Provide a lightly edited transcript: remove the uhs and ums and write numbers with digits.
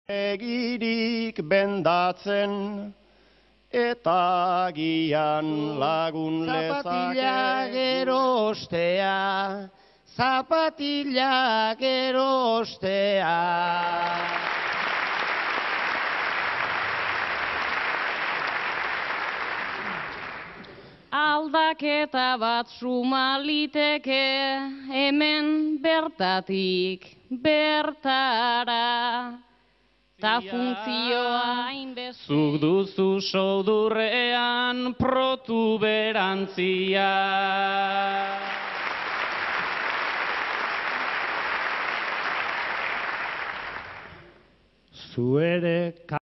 Egirik bendatzen eta gian lagun Zapatilla gerostea, zapatilla gerostea. Aldaketa bat sumaliteke hemen bertatik bertara. Ta funtzioa hainbeste. Zuk duzu soudurrean protuberantzia. Zu ere